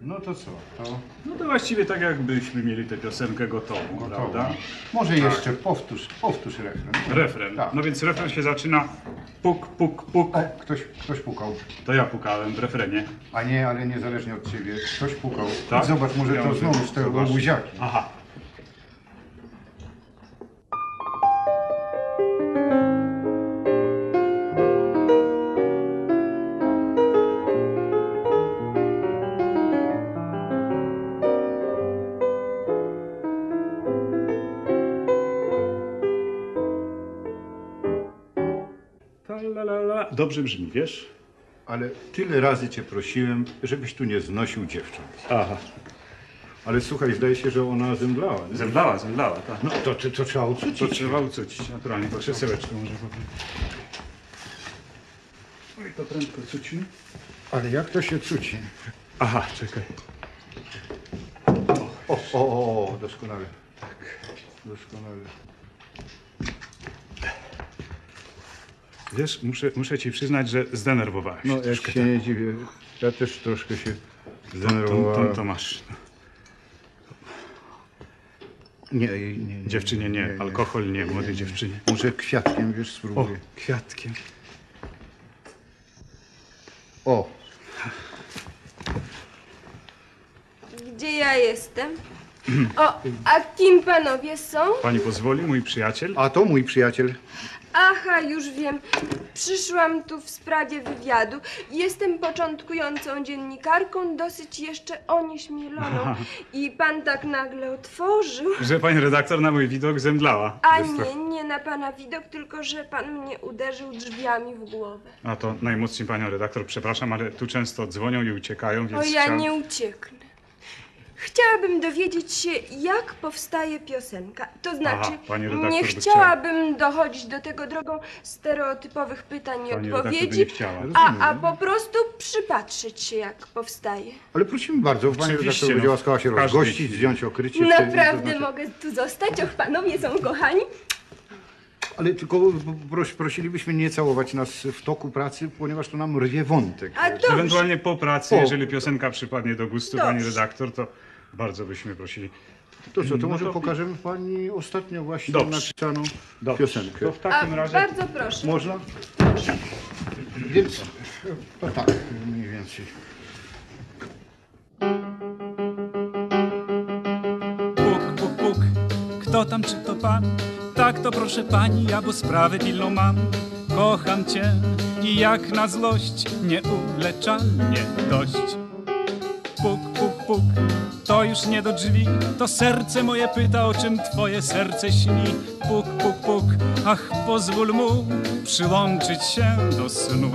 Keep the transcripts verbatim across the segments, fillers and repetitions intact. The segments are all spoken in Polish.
No to co? To... No to właściwie tak jakbyśmy mieli tę piosenkę gotową, Gotową. prawda? Może Tak. jeszcze powtórz, powtórz refren. Refren. Tak. No więc refren się zaczyna puk, puk, puk. E, ktoś, ktoś pukał. To ja pukałem w refrenie. A nie, ale niezależnie od ciebie. Ktoś pukał. Tak? Zobacz, może Ja to mówię, znowu z tego zobacz. buziaki. Aha. Ta-la-la-la. Dobrze brzmi, wiesz? Ale tyle razy cię prosiłem, żebyś tu nie znosił dziewcząt. Aha. Ale słuchaj, zdaje się, że ona zemdlała. Nie? Zemdlała, zemdlała, tak. No to, to, to trzeba ocucić. To trzeba ucucić, naturalnie, to krzesełeczko może powiem. Oj, to prędko cucimy. Ale jak to się cuci? Aha, czekaj. O, o, o, o doskonale. Tak, doskonale. Wiesz, muszę, muszę ci przyznać, że zdenerwowałem się No, jak troszkę. się nie dziwię. Ja też troszkę się To, zdenerwowałem. to, to masz. Nie, nie, nie. Dziewczynie nie, alkohol nie, młodej dziewczynie. Może kwiatkiem, wiesz, O, spróbuję. kwiatkiem. O, Gdzie ja jestem? O, a kim panowie są? Pani pozwoli, mój przyjaciel? a to mój przyjaciel. Aha, już wiem. Przyszłam tu w sprawie wywiadu. Jestem początkującą dziennikarką, dosyć jeszcze onieśmieloną. I pan tak nagle otworzył. Że pani redaktor na mój widok zemdlała. A Jest to- nie, nie na pana widok, tylko że pan mnie uderzył drzwiami w głowę. A to najmocniej panią redaktor, przepraszam, ale tu często dzwonią i uciekają, więc O, ja chciałem- nie ucieknę. Chciałabym dowiedzieć się, jak powstaje piosenka. To znaczy, Aha, pani redaktor nie by chciałabym dochodzić do tego drogą stereotypowych pytań i Pani redaktor by odpowiedzi, nie chciała. a, a po prostu przypatrzeć się, jak powstaje. Ale prosimy bardzo, pani Oczywiście, redaktor no, będzie łaskała się w każdej rozgościć, chwili. zdjąć okrycie. wtedy- Naprawdę to znaczy- mogę tu zostać? Och, panowie są kochani. Ale tylko pros, prosilibyśmy nie całować nas w toku pracy, ponieważ to nam rwie wątek. A dobrze. Ewentualnie po pracy, O. jeżeli piosenka przypadnie do gustu pani Dobrze. redaktor, to bardzo byśmy prosili. To co, to No może to- pokażemy pani ostatnio właśnie Dobrze. napisaną Dobrze. piosenkę. To w A takim razie... bardzo proszę. Można? Więc to tak mniej więcej. Puk, puk, puk, kto tam, czy to pan? Tak, to proszę pani, ja bo sprawę pilną mam. Kocham cię i jak na złość nieuleczalnie dość. Puk, puk, puk, to już nie do drzwi, to serce moje pyta, o czym twoje serce śni. Puk, puk, puk, ach, pozwól mu przyłączyć się do snu.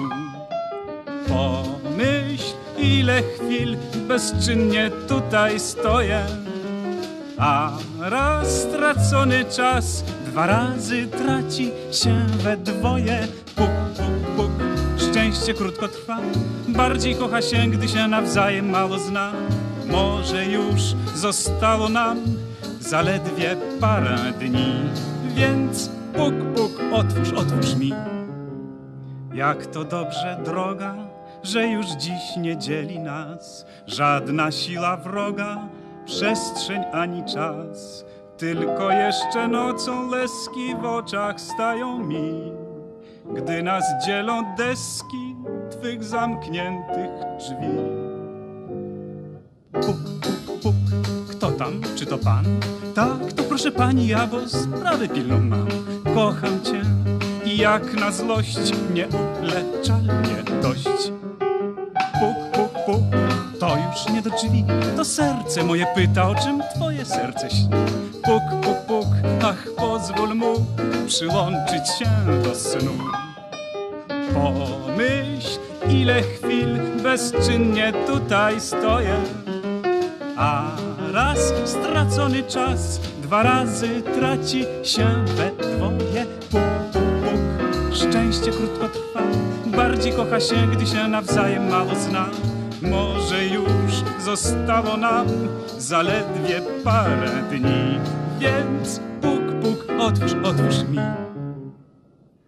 Pomyśl, ile chwil bezczynnie tutaj stoję, a raz stracony czas dwa razy traci się we dwoje. Puk, puk, puk, szczęście krótko trwa, bardziej kocha się, gdy się nawzajem mało zna. Może już zostało nam zaledwie parę dni, więc puk, puk, otwórz, otwórz mi. Jak to dobrze, droga, że już dziś nie dzieli nas żadna siła wroga, przestrzeń ani czas. Tylko jeszcze nocą leski w oczach stają mi, gdy nas dzielą deski twych zamkniętych drzwi. Puk, puk, puk, kto tam, czy to pan? Tak, to proszę pani, ja bo sprawę pilną mam. Kocham cię i jak na złość nieuleczalnie dość. Puk, puk, puk, to już nie do drzwi, to serce moje pyta, o czym twoje serce śni. Puk, puk, puk, ach, pozwól mu przyłączyć się do snu. Pomyśl, ile chwil bezczynnie tutaj stoję, a raz stracony czas dwa razy traci się we dwoje. Puk, puk, puk, szczęście krótko trwa, bardziej kocha się, gdy się nawzajem mało zna. Może już zostało nam zaledwie parę dni, więc puk, puk, otwórz, otwórz mi.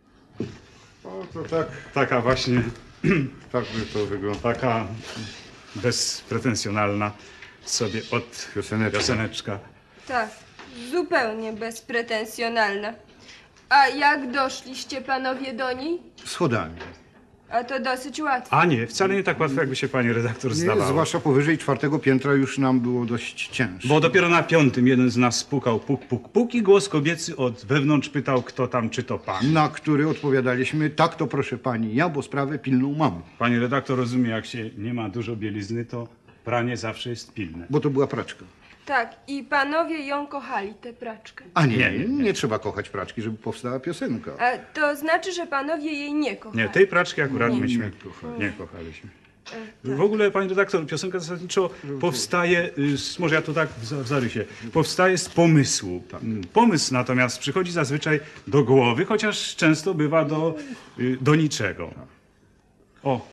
O, to tak, Taka właśnie, tak by to wyglądało. taka bezpretensjonalna sobie od Pioseneczka. pioseneczka. Tak, zupełnie bezpretensjonalna. A jak doszliście panowie do niej? Schodami. A to dosyć łatwo. A nie, wcale nie tak łatwo, jakby się pani redaktor Nie, zdawało. zwłaszcza powyżej czwartego piętra już nam było dość ciężko. Bo dopiero na piątym jeden z nas pukał puk, puk, puk i głos kobiecy od wewnątrz pytał, kto tam, czy to pan. Na który odpowiadaliśmy, tak to proszę pani, ja, bo sprawę pilną mam. Pani redaktor rozumie, jak się nie ma dużo bielizny, to pranie zawsze jest pilne. Bo to była praczka. Tak, i panowie ją kochali, tę praczkę. A nie, Nie, nie, nie, nie, nie. trzeba kochać praczki, żeby powstała piosenka. A to znaczy, że panowie jej nie kochali. Nie, tej praczki akurat Nie. myśmy Nie kochali. nie kochaliśmy. E, tak. W ogóle, pani redaktor, piosenka zasadniczo powstaje, y, z, może ja to tak w, za- w zarysie, powstaje z pomysłu. Mm, Pomysł natomiast przychodzi zazwyczaj do głowy, chociaż często bywa do, y, do niczego. O,